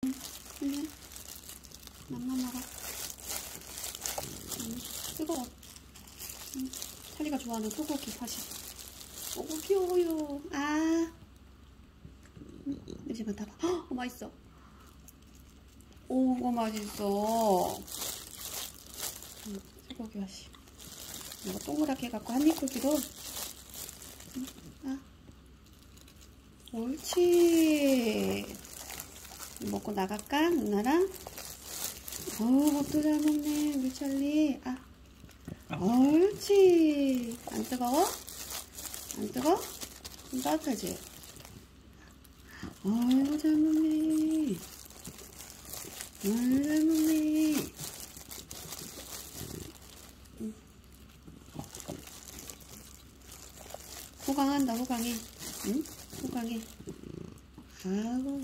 맘만 먹어. 뜨거워. 찰리가 좋아하는 소고기 사실. 오고 귀여워요. 아. 이제 맡아봐. 헉, 맛있어. 오고 맛있어. 소고기 맛이. 이거 동그랗게 해갖고 한 입 크기로. 아. 옳지. 먹고 나갈까? 누나랑? 어우, 밥도 잘 먹네, 우리 찰리. 아. 옳지. 안 뜨거워? 안 뜨거워? 좀 따뜻하지? 아이고, 잘 먹네. 아이고, 잘 먹네. 호강한다, 호강해. 응? 호강해. 아이고.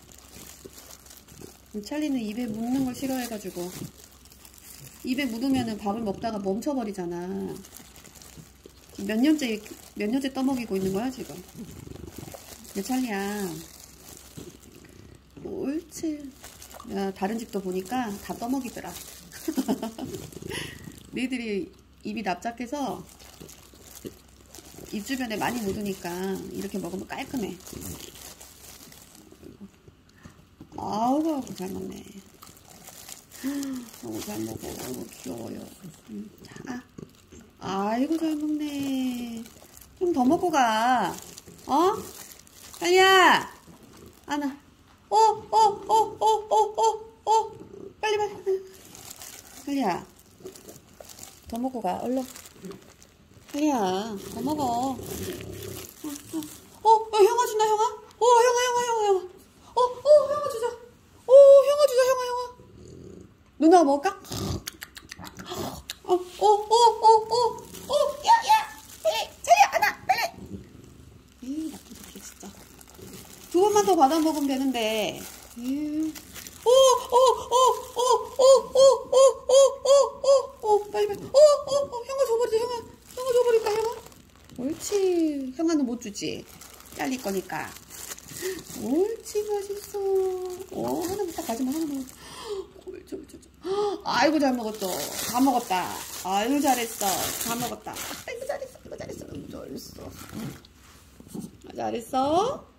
찰리는 입에 묻는 걸 싫어해가지고. 입에 묻으면은 밥을 먹다가 멈춰버리잖아. 몇 년째 떠먹이고 있는 거야, 지금. 내 찰리야. 옳지. 야, 다른 집도 보니까 다 떠먹이더라. 너희들이 입이 납작해서 입 주변에 많이 묻으니까 이렇게 먹으면 깔끔해. 아우, 잘 먹네. 너무 잘 먹어. 아이고, 귀여워요. 자, 아이고, 잘 먹네. 좀 더 먹고 가. 어? 빨리야! 안아. 빨리. 빨리야. 더 먹고 가, 얼른. 빨리야, 더 먹어. 형아 준다, 형아. 형아. 형아 주자. 형아 주자, 형아. 누나 먹을까? 자리야, 안아, 빨리. 나쁜 새끼, 진짜. 두 번만 더 받아 먹으면 되는데. 빨리. 형아 줘버리자, 형아 줘버릴까, 형아? 옳지. 형아는 못 주지. 잘릴 거니까. 옳지, 맛있어. 하나만 딱 가지마, 하나만. 옳지. 아이고, 잘 먹었어. 다 먹었다. 아이고, 잘했어. 다 먹었다. 아이고, 잘했어. 잘했어. 잘했어.